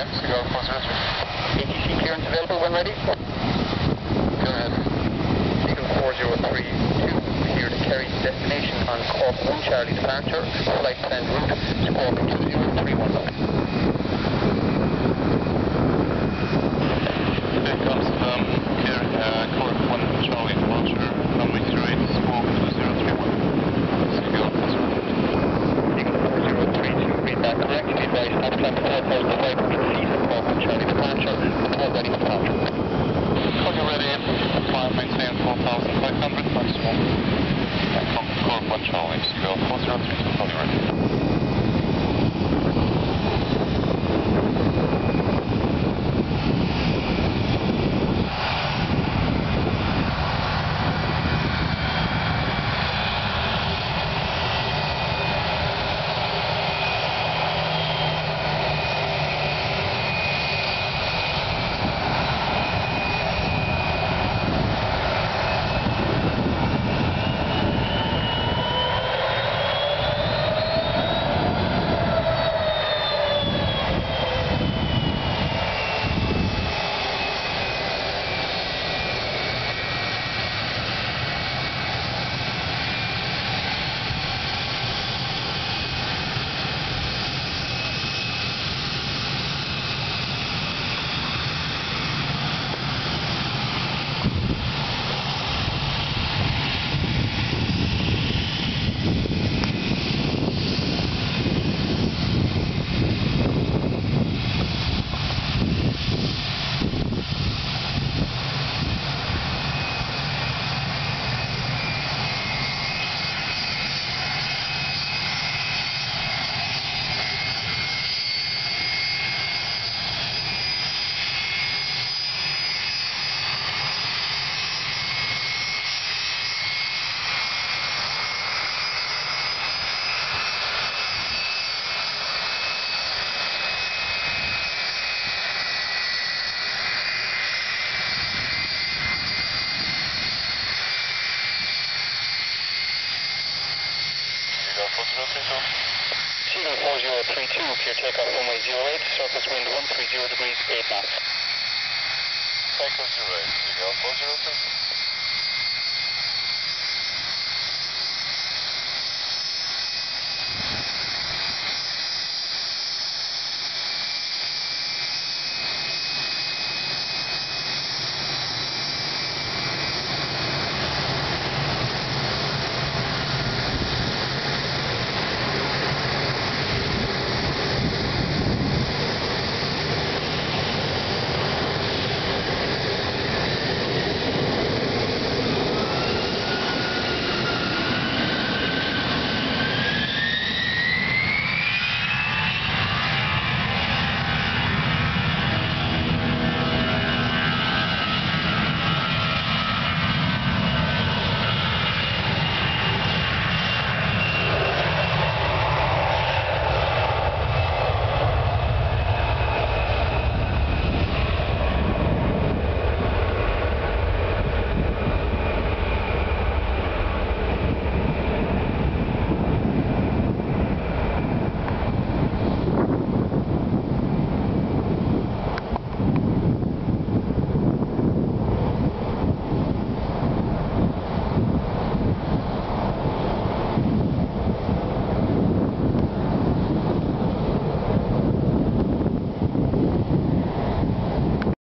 Seagle 403. ATC clearance available when ready. Go ahead. Seagle 4032, clear to Kerry destination on Cork 1 Charlie departure. Flight planned route, Squawk 2031. Hey, Thomson, Kerry, Cork 1 Charlie departure, runway 28, Squawk 2031. Seagle 403. Seagle 4032, read that correct. Be advised, not climb 4,500 feet of Cork 1 Charlie departure. Control ready for departure. Call you ready. Climb maintain 4,500, maximum. From Cork 1 Charlie, Seagle 403, call you ready. Seagle 4032, clear takeoff runway 08, surface wind 130 degrees, 8 knots. Takeoff 08, Seagle 4032.